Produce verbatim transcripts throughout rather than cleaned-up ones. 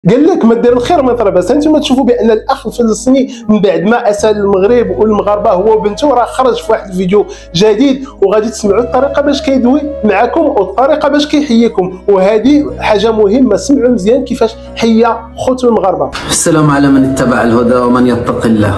قال لك ما دير الخير ما يطرى بس. انتم تشوفوا بان الاخ الفلسطيني من بعد ما اسال المغرب والمغاربه هو وبنته راه خرج في واحد الفيديو جديد، وغادي تسمعوا الطريقه باش كيدوي معكم والطريقه باش كيحييكم، وهذه حاجه مهمه. سمعوا مزيان كيفاش حيا خوتو المغاربه. السلام على من اتبع الهدى ومن يتق الله.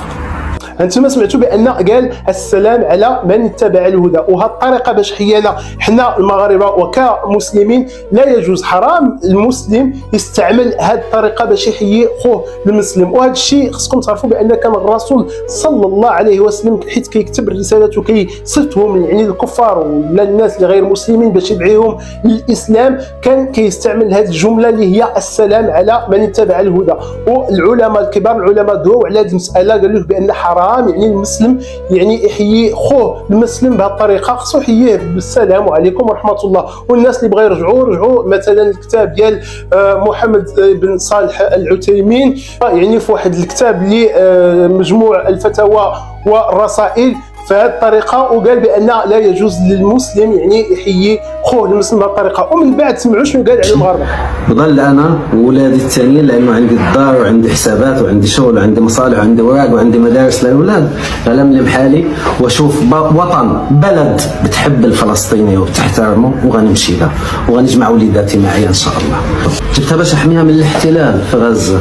انتم سمعتوا بان قال السلام على من اتبع الهدى، وهذه الطريقه باش حيانا حنا المغاربه وكمسلمين. لا يجوز، حرام المسلم يستعمل هذه الطريقه باش يحيي خوه المسلم. وهذا الشيء خصكم تعرفوا بان كان الرسول صلى الله عليه وسلم حيت كيكتب الرسالات وكيصفهم يعني الكفار ولا الناس اللي غير مسلمين باش يدعيهم للاسلام، كان كيستعمل هذه الجمله اللي هي السلام على من اتبع الهدى. والعلماء الكبار العلماء دعوا على هذه المساله، قالوا بان حرام يعني المسلم يعني يحيي خوه المسلم بهذه الطريقه، خصو يحييه بالسلام عليكم ورحمه الله. والناس اللي بغا يرجعوا رجعوا مثلا الكتاب ديال محمد بن صالح العثيمين، يعني في واحد الكتاب اللي مجموع الفتاوى والرسائل في هذه الطريقه، وقال بان لا يجوز للمسلم يعني يحيي خوه المسلم بهذه الطريقه. ومن بعد سمعوا شنو قال على المغاربه. بضل انا وولادي الثانيين لانه عندي الدار وعندي حسابات وعندي شغل وعندي مصالح وعندي اوراق وعندي مدارس للاولاد، غنملم حالي واشوف وطن بلد بتحب الفلسطيني وبتحترمه وغنمشي لها وغنجمع وليداتي معي ان شاء الله. جبتها باش احميها من الاحتلال في غزه.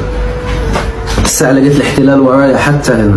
الساعه لقيت الاحتلال ورايا حتى هنا.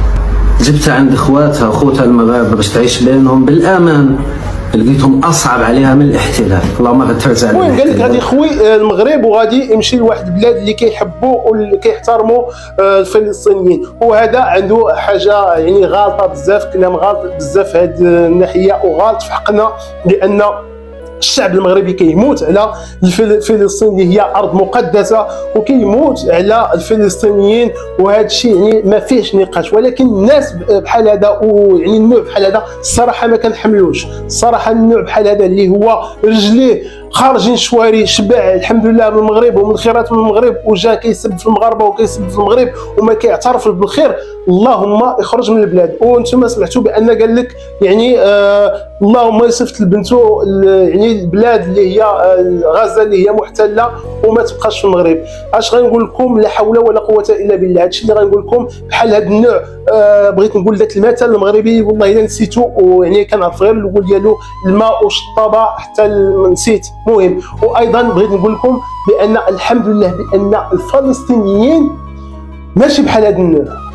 جبتها عند اخواتها اخوتها المغاربه باش تعيش بينهم بالامان، لقيتهم اصعب عليها من الاحتلال. اللهم لا ترجع لنا. المهم قال لك غادي يخوي المغرب وغادي يمشي لواحد البلاد اللي كيحبوا واللي كيحترموا الفلسطينيين، وهذا عنده حاجه يعني غالطه بزاف، كلام غالط بزاف هذه الناحيه وغالط في حقنا، لان الشعب المغربي كيموت على فلسطين اللي هي ارض مقدسه وكيموت على الفلسطينيين، وهذا الشيء يعني ما فيهش نقاش. ولكن الناس بحال هذا ويعني النوع بحال هذا الصراحه ما كنحملوش. الصراحه النوع بحال هذا اللي هو رجليه خارجين شواري شبع الحمد لله من المغرب ومن الخيرات من المغرب، وجا كيسب في المغاربه وكيسب في المغرب وما كيعترف بالخير، اللهم يخرج من البلاد. وانتم سمعتوا بان قال لك يعني آه اللهم يصيفط لبنته يعني البلاد اللي هي آه غزه اللي هي محتله وما تبقاش في المغرب. اش غنقول لكم؟ لا حول ولا قوه الا بالله. هادشي اللي غنقول لكم بحال هذا النوع. آه بغيت نقول ذاك المثل المغربي والله الا نسيتو، ويعني كنعرف غير الاول ديالو الماء والشطابه حتى نسيت. مهم. وايضا بغيت نقول لكم بان الحمد لله بان الفلسطينيين ماشي بحال هذا النوع.